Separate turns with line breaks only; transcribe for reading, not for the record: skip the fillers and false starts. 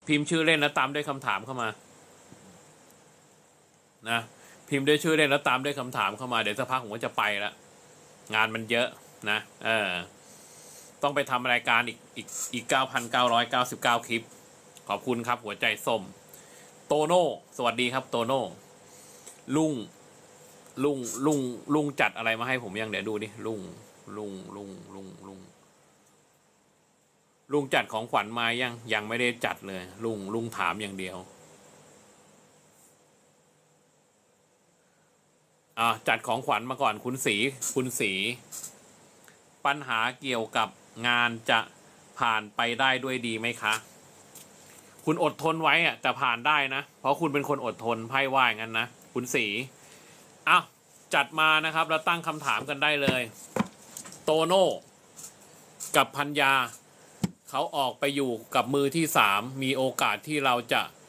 พิมพ์ชื่อเล่นแล้วตามด้วยคำถามเข้ามานะพิมพ์ด้วยชื่อเล่นแล้วตามด้วยคำถามเข้ามาเดี๋ยวสักพักผมก็จะไปละงานมันเยอะนะต้องไปทำรายการอีก 9,999 คลิปขอบคุณครับหัวใจส้มโตโน่สวัสดีครับโตโน่ลุงจัดอะไรมาให้ผมยังเดี๋ยวดูดิลุงจัดของขวัญมายังไม่ได้จัดเลยลุงถามอย่างเดียวจัดของขวัญมาก่อนคุณสีปัญหาเกี่ยวกับงานจะผ่านไปได้ด้วยดีไหมคะคุณอดทนไว้จะผ่านได้นะเพราะคุณเป็นคนอดทนไพ่ว่าอย่างนั้นนะคุณสีจัดมานะครับแล้วตั้งคำถามกันได้เลยโตโน่กับพัญญาเขาออกไปอยู่กับมือที่3มีโอกาสที่เราจะ